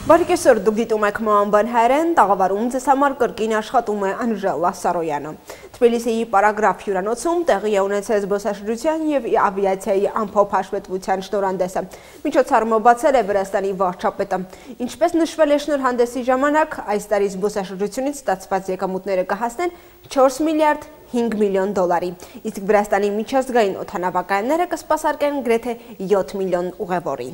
Բարեկեսօր, դուք դիտում եք Մանբան հայերեն, տաղավարում ձեզ համար կրկին աշխատում է Անժելա Սարոյանը։ Թբիլիսիի Պարագրաֆ հյուրանոցում տեղի է ունեցել զբոսաշրջության և ավիացիայի ամփոփ հաշվետվության շնորհանդեսը։ Միջոցառումը բացել է Վրաստանի վարչապետը։ Ինչպես նշվել է շնորհանդեսի ժամանակ, այս տարի զբոսաշրջությունից ստացված եկամուտները կհասնեն 4 միլիարդ 5 միլիոն դոլարի, իսկ Վրաստանի միջազգային օդանավակայանները կսպասարկեն գրեթե 7 միլիոն ուղևորի։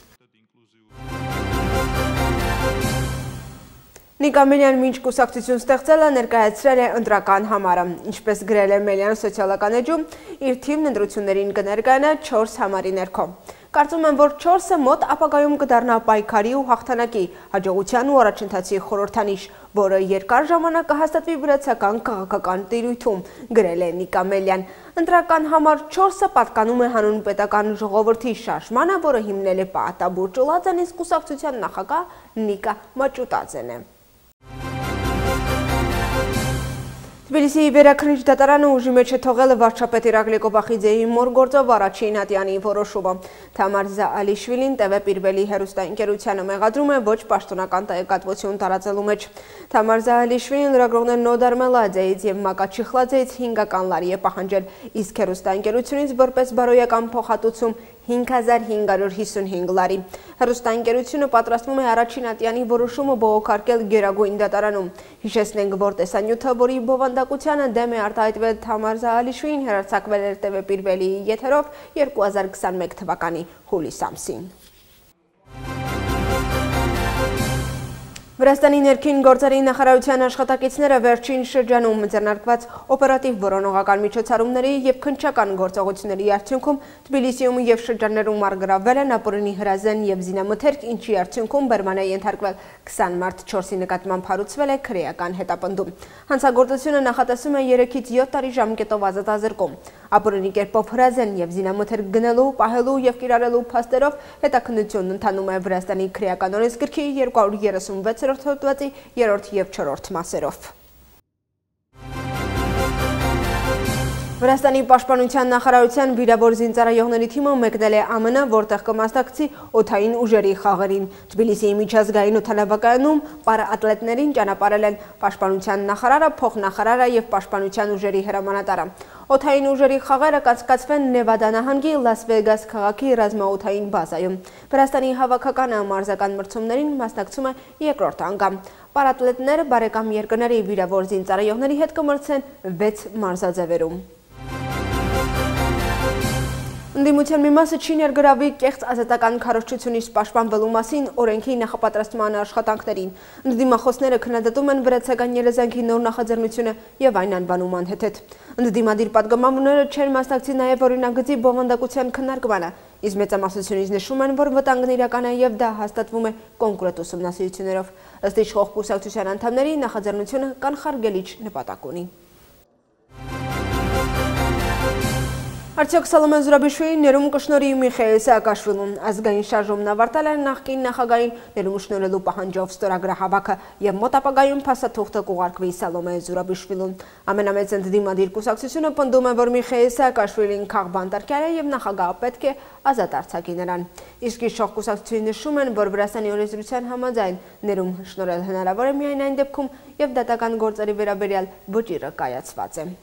Նիկա Մելյան մինչ կուսակցություն ստեղծելը ներկայացրել է ընտրական համարը, ինչպես գրել է Մելյան սոցիալական էջում, իր թիմն ընտրություններին կներկայանա 4 համարի ներքո։ Կարծում եմ, որ 4-ը մոտ ապագայում կդառնա պայքարի ու հաղթանակի, հաջողության ու առաջընթացի խորհրդանիշ, որը երկար ժամանակ կհաստատվի վրացական քաղաքական տիրույթում, գրել է Նիկա Մելյան։ Ընտրական համար 4-ը պատկանում է հանուն պետական ժողովրդի շարժմանը, որը հիմնել է Պահատաբուր Ճոլածան, իսկ կուսակցության նախագահ Նիկա Մաճուտաձեն է։ Թբիլիսիի վերաքննիչ դատարանը ուժի մեջ է թողել վարչապետ Իրակլի Կոբախիձեի մոր գործով Առաջին ատյանի որոշումը։ Թամար Զաալիշվիլին տևեպիրվելի հեռուստաընկերությանը մեղադրում է ոչ պաշտոնական տեղեկատվություն տարածելու մեջ։ Թամար Զաալիշվիլին լրագրողներ Նոդար Մելադեից և Մակա Չիխլաձեից 5 լարի է պահանջել, իսկ հեռուստաընկերությունից որպես բարոյական փոխհատուցում 5555 լարի։ Հեռուստաընկերությունը պատրաստվում է Առաջին ատյանի որոշումը բողոքարկել Գերագույն դատարանում։ Հիշեցնենք, որ տեսանյութը, որի բովանդակությանը դեմ է արտահայտվել Թամար Զաալիշվիլին, հեռարձակվել էր տևեպիրվելի եթերով 2021 թվականի հուլիս ամսին։ Վրաստանի ներքին գործերի նախարարության աշխատակիցները վերջին շրջանում ձեռնարկված օպերատիվ որոնողական միջոցառումների և քննչական գործողությունների արդյունքում Թբիլիսիում և շրջաններում առգրավվել են ապօրինի հրազեն և զինամթերք, ինչի արդյունքում բերման է ենթարկվել 20 մարդ, 4-ի նկատմամբ հարուցվել է քրեական հետապնդում։ Հանցագործությունը նախատեսում է 3-ից 7 տարի ժամկետով ազատազրկում։ Ապօրինի կերպով հրազեն և զինամթերք գնելու, պահելու և կիրառելու փաստերով հետաքննությունն ընթանում է Վրաստանի քրեական օրենսգրքի 236 հոդվածի 3-րդ և 4-րդ մասերով։ Վրաստանի պաշտպանության նախարարության վիրավոր զինծառայողների թիմը մեկնել է ԱՄՆ, որտեղ կմասնակցի օդային ուժերի խաղերին։ Թբիլիսիի միջազգային օդանավակայանում պարաատլետներին ճանապարհել են պաշտպանության նախարարը, փոխնախարարը և պաշտպանության ուժերի հրամանատարը։ Օդային ուժերի խաղերը կայացվեն Նևադա նահանգի Լաս Վեգաս քաղաքի ռազմաօդային բազայում։ Վրաստանի հավաքականը մարզական մրցումներին մասնակցում է երկրորդ անգամ։ Պարաատլետները բարեկամ երկրների վիրավոր զինծառայողների հետ կմրցեն 6 մարզաձևերում։ Ընդդիմության մի մասը չի ներգրավի կեղծ ազատական քարոզչությունից պաշտպանվելու մասին օրենքի նախապատրաստման աշխատանքներին։ Ընդդիմախոսները քննադատում են վրացական երազանքի նոր նախաձեռնությունը և այն անվանում անհեթեթ։ Ընդդիմադիր պատգամավորները չեն մասնակցի նաև օրինագծի բովանդակության քննարկմանը, իսկ մեծամասնությունից նշում են, որ վտանգն իրական է և դա հաստատվում է կոնկրետ ուսումնասիրություններով։ Ըստ իշխող կուսակցության անդամների նախաձեռնությունը կանխարգելիչ նպատակ ունի։ Արդյոք Սալոմե Զուրաբիշվիլին ներում կշնորհի Միխայիլ Սաակաշվիլուն։ Ազգային շարժումն ավարտել է նախկին նախագահին ներում շնորհելու պահանջով ստորագրահավաքը և մոտ ապագայում փաստաթուղթը կուղարկվի Սալոմե Զուրաբիշվիլուն։ Ամենամեծ ընդդիմադիր կուսակցությունը պնդում է, որ Միխայիլ Սաակաշվիլին քաղբանտարկյալ է և նախագահը պետք է ազատ արձակի նրան։ Իսկ իշխող կուսակցությունները նշում են, որ Վրաստանի օրենսդրության համաձայն ներում շնորհել հնարավոր է միայն այն դեպքում, երբ դատական գործերի վերաբերյալ վճիռը կայացված է։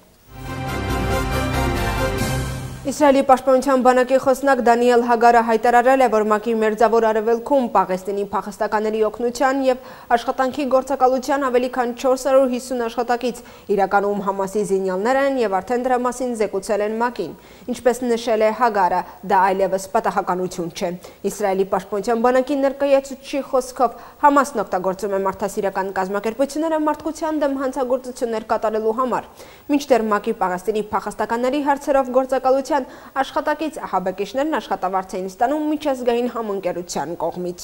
Իսրայելի պաշտպանության բանակի խոսնակ Դանիել Հագարը հայտարարել է, որ ՄԱԿ-ի մերձավոր արևելքում Պաղեստինի փախստականների օգնության և աշխատանքի գործակալության ավելի քան 450 աշխատակից իրականում Համասի զինյալներ են և արդեն դրա մասին զեկուցել են ՄԱԿ-ին։ Ինչպես նշել է Հագարը, դա այլևս պատահականություն չէ։ Իսրայելի պաշտպանության բանակի ներկայացուցչի խոսքով Համասն օգտագործում է մարդասիրական կազմակերպությունները մարդկության դեմ հանցագործություններ կատարելու համար։ Մինչդեռ ՄԱԿ-ի Պաղեստինի փախստականների հարցերով գործակալության աշխատակից ահաբեկիչներն աշխատավարձ էին ստանում միջազգային համընկերության կողմից։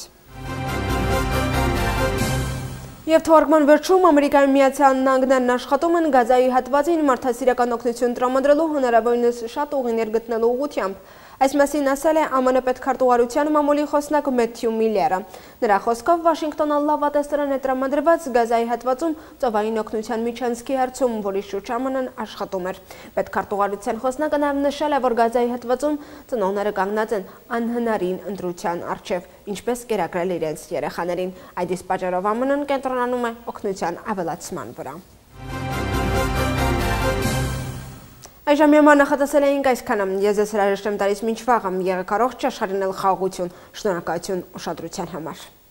Եվ թողարկման վերջում Ամերիկայի Միացյալ Նահանգներն աշխատում են Գազայի հատվածին մարդասիրական օգնություն տրամադրելու հնարավորինս շատ ուղիներ գտնելու ուղղությամբ։ Այս մասին ասել է ԱՄՆ պետքարտուղարության մամուլի խոսնակ Մեթյու Միլլերը։ Նրա խոսքով Վաշինգտոնը լավատեսորեն է տրամադրված Գազայի հատվածում ծովային օգնության միջանցքի հարցում, որի շուրջ ԱՄՆ-ն աշխատում էր։ Պետքարտուղարության խոսնակը նաև նշել է, որ Գազայի հատվածում ծնողները կանգնած են անհնարին ընտրության առջև, ինչպես կերակրել իրենց երեխաներին։ Այդ իսկ պատճառով ԱՄՆ-ն կենտրոնանում է օգնության ավելացման վրա։ Այժմ համար նախատեսել էինք այսքանը։ Ես ձեզ հրաժեշտ եմ տալիս մինչ վաղը, եղեք առողջ, աշխարհին էլ խաղաղություն։ Շնորհակալություն ուշադրության համար։